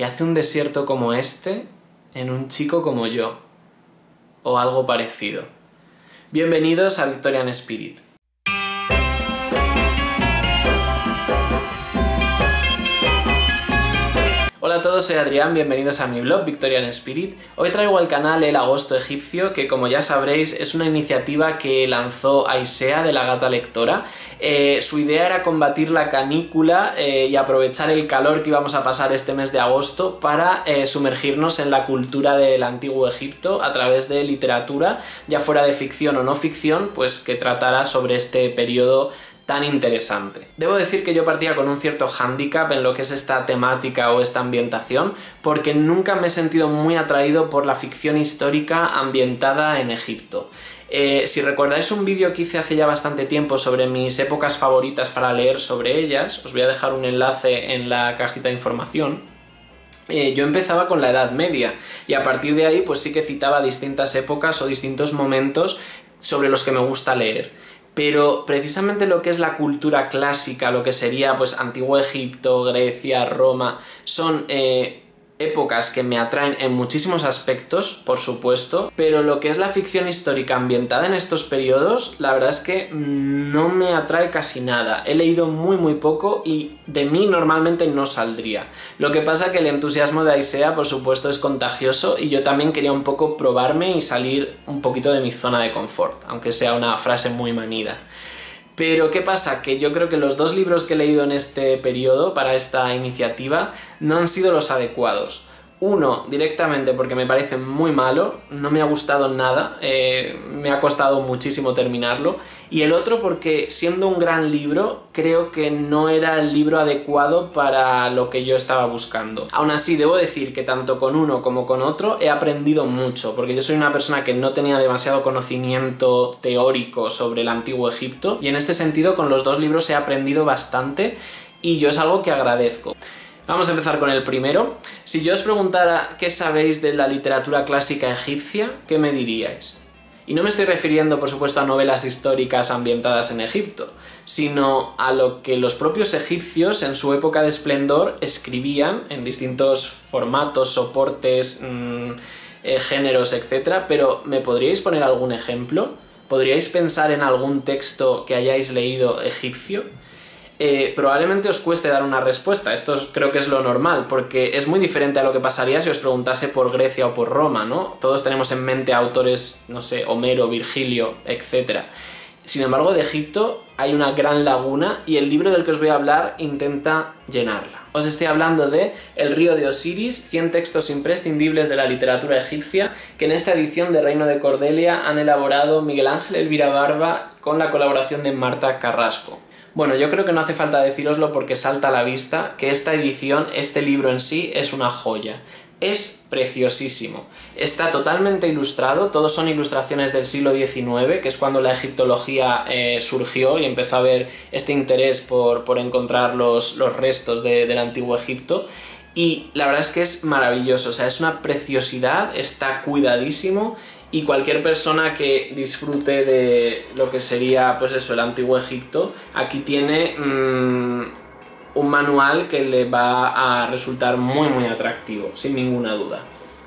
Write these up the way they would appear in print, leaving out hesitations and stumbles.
¿qué hace un desierto como este en un chico como yo? O algo parecido. Bienvenidos a Victorian Spirit. Hola a todos, soy Adrián, bienvenidos a mi blog Victorian Spirit. Hoy traigo al canal el Agosto Egipcio, que como ya sabréis es una iniciativa que lanzó Aisea de la Gata Lectora. Su idea era combatir la canícula y aprovechar el calor que íbamos a pasar este mes de agosto para sumergirnos en la cultura del antiguo Egipto a través de literatura, ya fuera de ficción o no ficción, pues que tratara sobre este periodo tan interesante. Debo decir que yo partía con un cierto hándicap en lo que es esta temática o esta ambientación, porque nunca me he sentido muy atraído por la ficción histórica ambientada en Egipto. Si recordáis un vídeo que hice hace ya bastante tiempo sobre mis épocas favoritas para leer sobre ellas, os voy a dejar un enlace en la cajita de información. Yo empezaba con la Edad Media y a partir de ahí pues sí que citaba distintas épocas o distintos momentos sobre los que me gusta leer. Pero precisamente lo que es la cultura clásica, lo que sería pues Antiguo Egipto, Grecia, Roma, son épocas que me atraen en muchísimos aspectos, por supuesto, pero lo que es la ficción histórica ambientada en estos periodos, la verdad es que no me atrae casi nada. He leído muy poco y de mí normalmente no saldría. Lo que pasa que el entusiasmo de Aisea, por supuesto, es contagioso y yo también quería un poco probarme y salir un poquito de mi zona de confort, aunque sea una frase muy manida. Pero ¿qué pasa? Que yo creo que los dos libros que he leído en este periodo para esta iniciativa no han sido los adecuados. Uno, directamente porque me parece muy malo, no me ha gustado nada, me ha costado muchísimo terminarlo. Y el otro porque, siendo un gran libro, creo que no era el libro adecuado para lo que yo estaba buscando. Aún así, debo decir que tanto con uno como con otro he aprendido mucho, porque yo soy una persona que no tenía demasiado conocimiento teórico sobre el Antiguo Egipto, y en este sentido con los dos libros he aprendido bastante, y yo es algo que agradezco. Vamos a empezar con el primero. Si yo os preguntara qué sabéis de la literatura clásica egipcia, ¿qué me diríais? Y no me estoy refiriendo, por supuesto, a novelas históricas ambientadas en Egipto, sino a lo que los propios egipcios en su época de esplendor escribían en distintos formatos, soportes, géneros, etc. Pero ¿me podríais poner algún ejemplo? ¿Podríais pensar en algún texto que hayáis leído egipcio? Probablemente os cueste dar una respuesta, esto creo que es lo normal, porque es muy diferente a lo que pasaría si os preguntase por Grecia o por Roma, ¿no? Todos tenemos en mente autores, no sé, Homero, Virgilio, etc. Sin embargo, de Egipto hay una gran laguna y el libro del que os voy a hablar intenta llenarla. Os estoy hablando de El río de Osiris, 100 textos imprescindibles de la literatura egipcia, que en esta edición de Reino de Cordelia han elaborado Miguel Ángel Elvira Barba con la colaboración de Marta Carrasco. Bueno, yo creo que no hace falta decíroslo porque salta a la vista que esta edición, este libro en sí, es una joya. Es preciosísimo. Está totalmente ilustrado, todos son ilustraciones del siglo XIX, que es cuando la egiptología surgió y empezó a haber este interés por encontrar los restos del antiguo Egipto. Y la verdad es que es maravilloso, o sea, es una preciosidad, está cuidadísimo. Y cualquier persona que disfrute de lo que sería, pues eso, el Antiguo Egipto, aquí tiene un manual que le va a resultar muy atractivo, sin ninguna duda.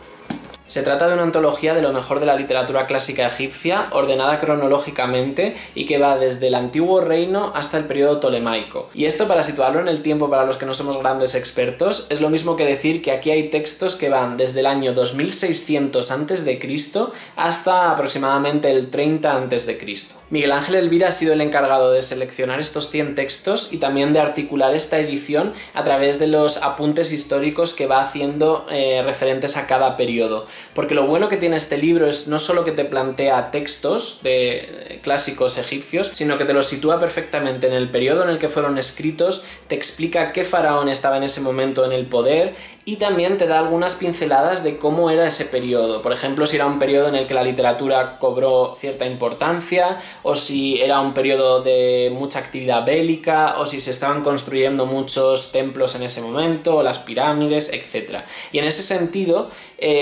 Se trata de una antología de lo mejor de la literatura clásica egipcia, ordenada cronológicamente y que va desde el antiguo reino hasta el periodo tolemaico. Y esto, para situarlo en el tiempo para los que no somos grandes expertos, es lo mismo que decir que aquí hay textos que van desde el año 2600 a.C. hasta aproximadamente el 30 a.C. Miguel Ángel Elvira ha sido el encargado de seleccionar estos 100 textos y también de articular esta edición a través de los apuntes históricos que va haciendo referentes a cada periodo. Porque lo bueno que tiene este libro es no solo que te plantea textos de clásicos egipcios, sino que te los sitúa perfectamente en el periodo en el que fueron escritos, te explica qué faraón estaba en ese momento en el poder y también te da algunas pinceladas de cómo era ese periodo. Por ejemplo, si era un periodo en el que la literatura cobró cierta importancia, o si era un periodo de mucha actividad bélica, o si se estaban construyendo muchos templos en ese momento, o las pirámides, etc. Y en ese sentido podemos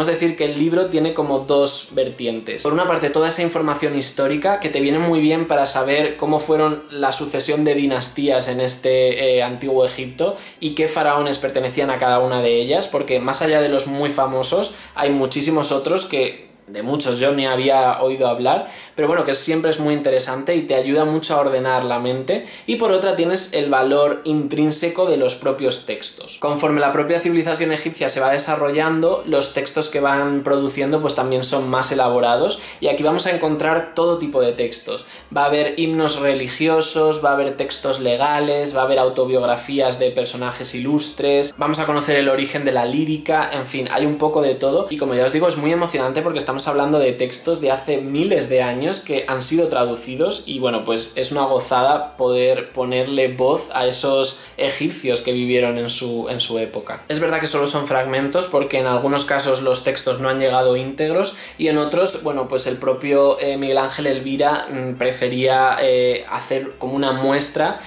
decir que el libro tiene como dos vertientes. Por una parte, toda esa información histórica que te viene muy bien para saber cómo fueron la sucesión de dinastías en este antiguo Egipto y qué faraones pertenecían a cada una de ellas, porque más allá de los muy famosos, hay muchísimos otros que de muchos yo ni había oído hablar, pero bueno, que siempre es muy interesante y te ayuda mucho a ordenar la mente. Y por otra tienes el valor intrínseco de los propios textos. Conforme la propia civilización egipcia se va desarrollando, los textos que van produciendo pues también son más elaborados, y aquí vamos a encontrar todo tipo de textos. Va a haber himnos religiosos, va a haber textos legales, va a haber autobiografías de personajes ilustres, vamos a conocer el origen de la lírica, en fin, hay un poco de todo, y como ya os digo, es muy emocionante porque estamos hablando de textos de hace miles de años que han sido traducidos, y bueno, pues es una gozada poder ponerle voz a esos egipcios que vivieron en su época. Es verdad que solo son fragmentos porque en algunos casos los textos no han llegado íntegros, y en otros, bueno, pues el propio Miguel Ángel Elvira prefería hacer como una muestra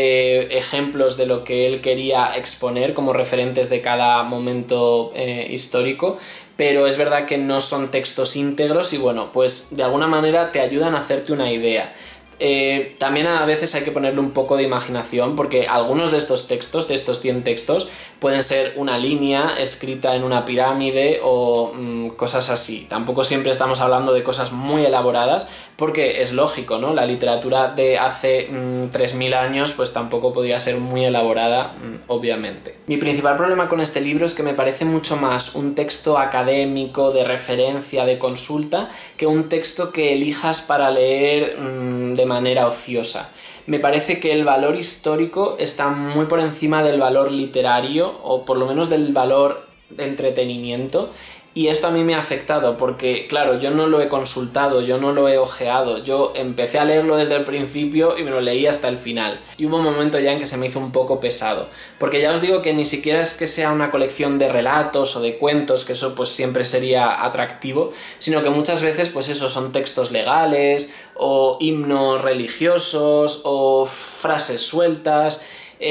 de ejemplos de lo que él quería exponer como referentes de cada momento histórico, pero es verdad que no son textos íntegros y bueno, pues de alguna manera te ayudan a hacerte una idea. También a veces hay que ponerle un poco de imaginación, porque algunos de estos textos, de estos 100 textos, pueden ser una línea escrita en una pirámide o cosas así. Tampoco siempre estamos hablando de cosas muy elaboradas, porque es lógico, ¿no? La literatura de hace 3000 años pues tampoco podía ser muy elaborada, obviamente. Mi principal problema con este libro es que me parece mucho más un texto académico, de referencia, de consulta, que un texto que elijas para leer de manera ociosa. Me parece que el valor histórico está muy por encima del valor literario, o por lo menos del valor de entretenimiento, y esto a mí me ha afectado porque, claro, yo no lo he consultado, yo no lo he ojeado, yo empecé a leerlo desde el principio y me lo leí hasta el final. Y hubo un momento ya en que se me hizo un poco pesado, porque ya os digo que ni siquiera es que sea una colección de relatos o de cuentos, que eso pues siempre sería atractivo, sino que muchas veces pues eso, son textos legales o himnos religiosos o frases sueltas,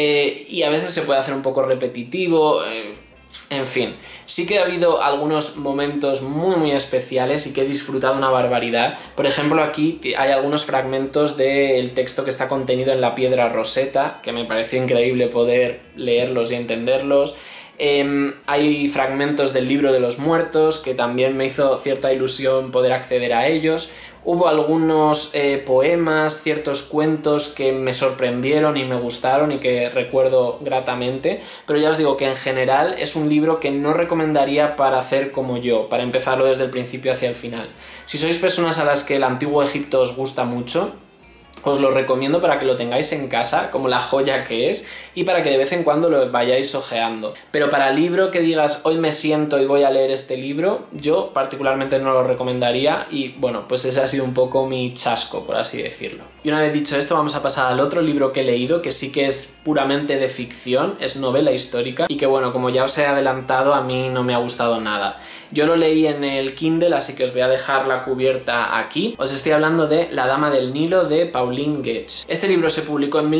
y a veces se puede hacer un poco repetitivo. En fin, sí que ha habido algunos momentos muy especiales y que he disfrutado una barbaridad. Por ejemplo, aquí hay algunos fragmentos del texto que está contenido en la piedra Rosetta, que me pareció increíble poder leerlos y entenderlos. Hay fragmentos del libro de los muertos, que también me hizo cierta ilusión poder acceder a ellos. Hubo algunos poemas, ciertos cuentos que me sorprendieron y me gustaron y que recuerdo gratamente, pero ya os digo que en general es un libro que no recomendaría para hacer como yo, para empezarlo desde el principio hacia el final. Si sois personas a las que el Antiguo Egipto os gusta mucho, os lo recomiendo para que lo tengáis en casa, como la joya que es, y para que de vez en cuando lo vayáis ojeando. Pero para libro que digas, hoy me siento y voy a leer este libro, yo particularmente no lo recomendaría, y bueno, pues ese ha sido un poco mi chasco, por así decirlo. Y una vez dicho esto, vamos a pasar al otro libro que he leído, que sí que es puramente de ficción, es novela histórica, y que bueno, como ya os he adelantado, a mí no me ha gustado nada. Yo lo leí en el Kindle, así que os voy a dejar la cubierta aquí. Os estoy hablando de La Dama del Nilo, de Pauline Getsch. Este libro se publicó en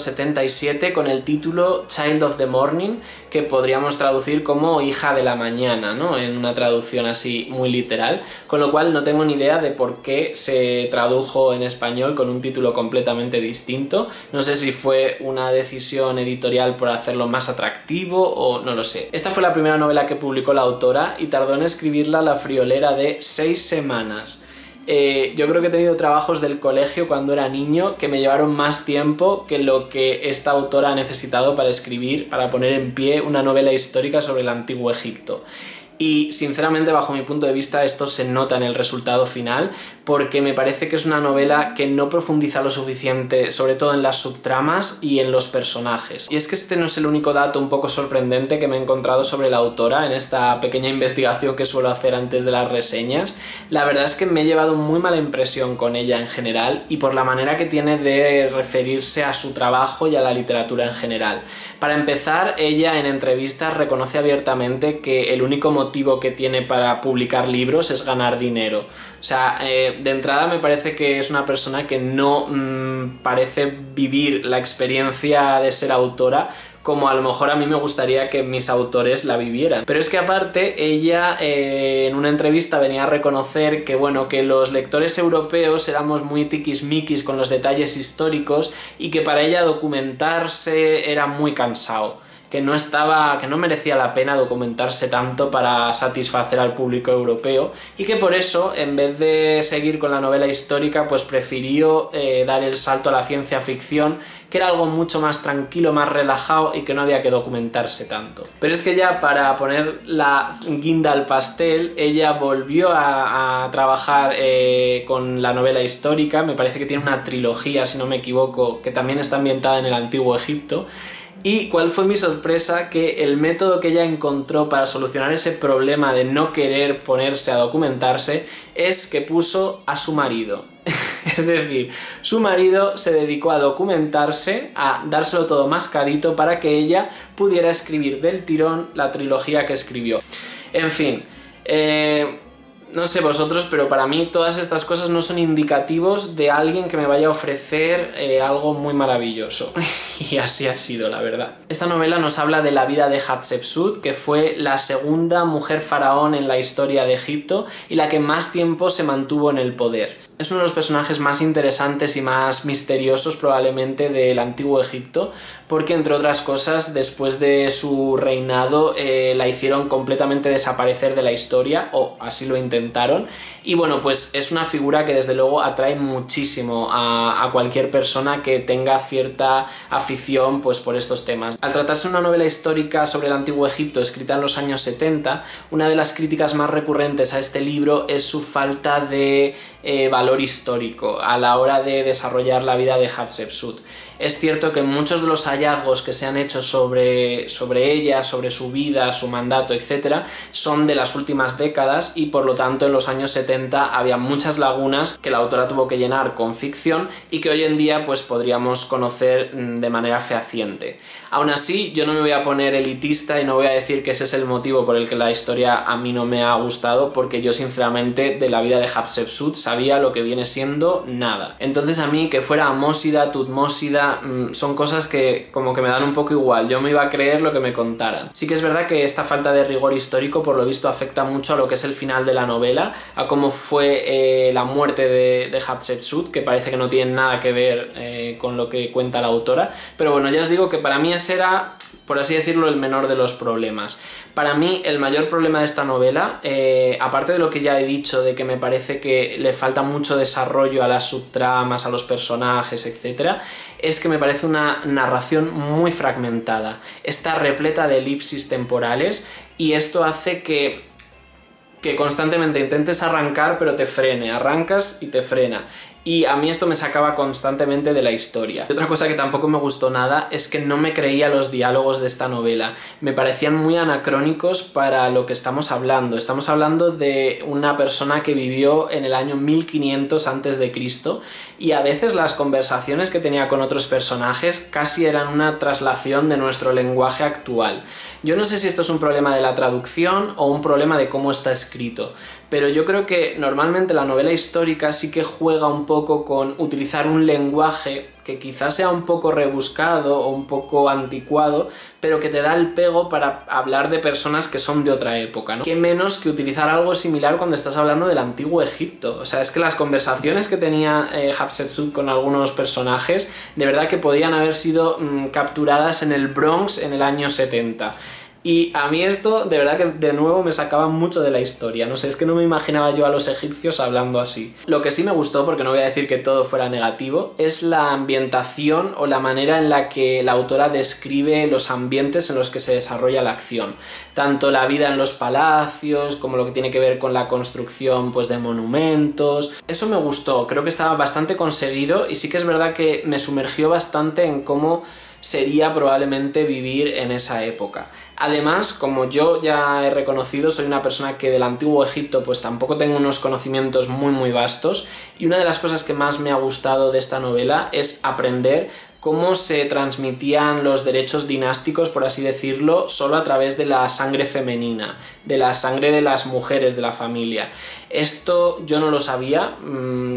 1977 con el título Child of the Morning, que podríamos traducir como Hija de la Mañana, ¿no? En una traducción así muy literal, con lo cual no tengo ni idea de por qué se tradujo en español con un título completamente distinto. No sé si fue una decisión editorial por hacerlo más atractivo o no lo sé. Esta fue la primera novela que publicó la autora y tardó en escribirla la friolera de 6 semanas. Yo creo que he tenido trabajos del colegio cuando era niño que me llevaron más tiempo que lo que esta autora ha necesitado para escribir, para poner en pie una novela histórica sobre el Antiguo Egipto. Y sinceramente, bajo mi punto de vista, esto se nota en el resultado final, porque me parece que es una novela que no profundiza lo suficiente, sobre todo en las subtramas y en los personajes. Y es que este no es el único dato un poco sorprendente que me he encontrado sobre la autora en esta pequeña investigación que suelo hacer antes de las reseñas. La verdad es que me he llevado muy mala impresión con ella en general, y por la manera que tiene de referirse a su trabajo y a la literatura en general. Para empezar, ella en entrevistas reconoce abiertamente que el único motivo que tiene para publicar libros es ganar dinero. O sea, de entrada me parece que es una persona que no parece vivir la experiencia de ser autora como a lo mejor a mí me gustaría que mis autores la vivieran. Pero es que aparte ella en una entrevista venía a reconocer que bueno, que los lectores europeos éramos muy tiquismiquis con los detalles históricos y que para ella documentarse era muy cansado, que no merecía la pena documentarse tanto para satisfacer al público europeo y que por eso, en vez de seguir con la novela histórica, pues prefirió dar el salto a la ciencia ficción, que era algo mucho más tranquilo, más relajado y que no había que documentarse tanto. Pero es que ya para poner la guinda al pastel, ella volvió a trabajar con la novela histórica. Me parece que tiene una trilogía, si no me equivoco, que también está ambientada en el Antiguo Egipto. ¿Y cuál fue mi sorpresa? Que el método que ella encontró para solucionar ese problema de no querer ponerse a documentarse es que puso a su marido. Es decir, su marido se dedicó a documentarse, a dárselo todo más carito para que ella pudiera escribir del tirón la trilogía que escribió. En fin, no sé vosotros, pero para mí todas estas cosas no son indicativos de alguien que me vaya a ofrecer algo muy maravilloso. Y así ha sido, la verdad. Esta novela nos habla de la vida de Hatshepsut, que fue la segunda mujer faraón en la historia de Egipto y la que más tiempo se mantuvo en el poder. Es uno de los personajes más interesantes y más misteriosos probablemente del Antiguo Egipto, porque entre otras cosas después de su reinado la hicieron completamente desaparecer de la historia, o así lo intentaron, y bueno, pues es una figura que desde luego atrae muchísimo a cualquier persona que tenga cierta afición pues por estos temas. Al tratarse de una novela histórica sobre el Antiguo Egipto escrita en los años 70, una de las críticas más recurrentes a este libro es su falta de valor histórico a la hora de desarrollar la vida de Hatshepsut. Es cierto que muchos de los hallazgos que se han hecho sobre ella, sobre su vida, su mandato, etc., son de las últimas décadas y por lo tanto en los años 70 había muchas lagunas que la autora tuvo que llenar con ficción y que hoy en día pues podríamos conocer de manera fehaciente. Aún así, yo no me voy a poner elitista y no voy a decir que ese es el motivo por el que la historia a mí no me ha gustado, porque yo sinceramente de la vida de Hatshepsut sabía lo que viene siendo nada. Entonces a mí que fuera Amósida, Tutmósida, son cosas que como que me dan un poco igual. Yo me iba a creer lo que me contaran. Sí que es verdad que esta falta de rigor histórico por lo visto afecta mucho a lo que es el final de la novela, a cómo fue la muerte de Hatshepsut, que parece que no tiene nada que ver con lo que cuenta la autora. Pero bueno, ya os digo que para mí ese era, por así decirlo, el menor de los problemas. Para mí el mayor problema de esta novela, aparte de lo que ya he dicho, de que me parece que le falta mucho desarrollo a las subtramas, a los personajes, etc., es que me parece una narración muy fragmentada. Está repleta de elipsis temporales y esto hace que constantemente intentes arrancar pero te frene, arrancas y te frena. Y a mí esto me sacaba constantemente de la historia. Y otra cosa que tampoco me gustó nada es que no me creía los diálogos de esta novela. Me parecían muy anacrónicos para lo que estamos hablando. Estamos hablando de una persona que vivió en el año 1500 a.C. y a veces las conversaciones que tenía con otros personajes casi eran una traslación de nuestro lenguaje actual. Yo no sé si esto es un problema de la traducción o un problema de cómo está escrito, pero yo creo que normalmente la novela histórica sí que juega un poco con utilizar un lenguaje que quizás sea un poco rebuscado o un poco anticuado, pero que te da el pego para hablar de personas que son de otra época, ¿no? Qué menos que utilizar algo similar cuando estás hablando del Antiguo Egipto. O sea, es que las conversaciones que tenía Hatshepsut con algunos personajes, de verdad que podían haber sido capturadas en el Bronx en el año 70. Y a mí esto, de verdad que de nuevo me sacaba mucho de la historia, no sé, es que no me imaginaba yo a los egipcios hablando así. Lo que sí me gustó, porque no voy a decir que todo fuera negativo, es la ambientación o la manera en la que la autora describe los ambientes en los que se desarrolla la acción. Tanto la vida en los palacios, como lo que tiene que ver con la construcción pues, de monumentos. Eso me gustó, creo que estaba bastante conseguido y sí que es verdad que me sumergió bastante en cómo sería probablemente vivir en esa época. Además, como yo ya he reconocido, soy una persona que del Antiguo Egipto pues tampoco tengo unos conocimientos muy vastos, y una de las cosas que más me ha gustado de esta novela es aprender cómo se transmitían los derechos dinásticos, por así decirlo, solo a través de la sangre femenina, de la sangre de las mujeres de la familia. Esto yo no lo sabía.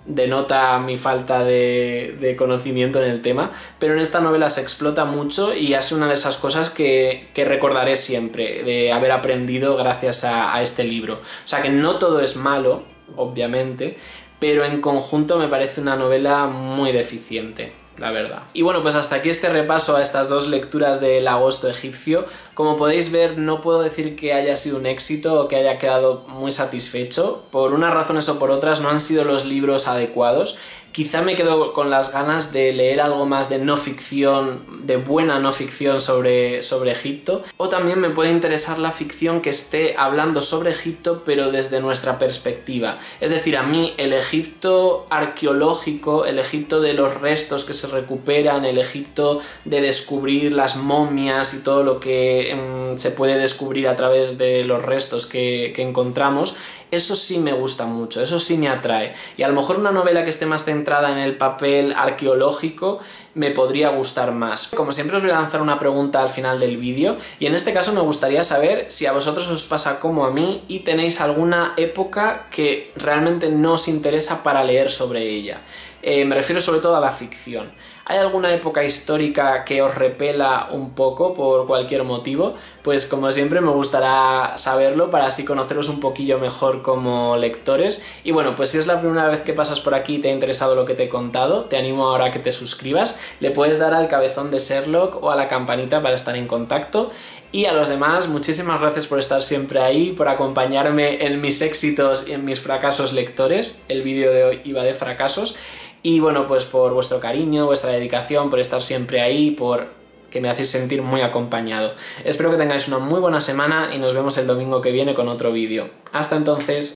denota mi falta de conocimiento en el tema, pero en esta novela se explota mucho y es una de esas cosas que recordaré siempre, de haber aprendido gracias a este libro. O sea que no todo es malo, obviamente, pero en conjunto me parece una novela muy deficiente, la verdad. Y bueno, pues hasta aquí este repaso a estas dos lecturas del Agosto egipcio. Como podéis ver, no puedo decir que haya sido un éxito o que haya quedado muy satisfecho. Por unas razones o por otras no han sido los libros adecuados. Quizá me quedo con las ganas de leer algo más de no ficción, de buena no ficción sobre Egipto. O también me puede interesar la ficción que esté hablando sobre Egipto, pero desde nuestra perspectiva. Es decir, a mí el Egipto arqueológico, el Egipto de los restos que se recuperan, el Egipto de descubrir las momias y todo lo que se puede descubrir a través de los restos que encontramos, eso sí me gusta mucho, eso sí me atrae. Y a lo mejor una novela que esté más centrada en el papel arqueológico me podría gustar más. Como siempre os voy a lanzar una pregunta al final del vídeo y en este caso me gustaría saber si a vosotros os pasa como a mí y tenéis alguna época que realmente no os interesa para leer sobre ella. Me refiero sobre todo a la ficción. ¿Hay alguna época histórica que os repela un poco por cualquier motivo? Pues como siempre me gustará saberlo para así conoceros un poquillo mejor como lectores. Y bueno, pues si es la primera vez que pasas por aquí y te ha interesado lo que te he contado, te animo ahora a que te suscribas. Le puedes dar al cabezón de Sherlock o a la campanita para estar en contacto. Y a los demás, muchísimas gracias por estar siempre ahí, por acompañarme en mis éxitos y en mis fracasos lectores. El vídeo de hoy iba de fracasos. Y bueno, pues por vuestro cariño, vuestra dedicación, por estar siempre ahí, por que me hacéis sentir muy acompañado. Espero que tengáis una muy buena semana y nos vemos el domingo que viene con otro vídeo. Hasta entonces.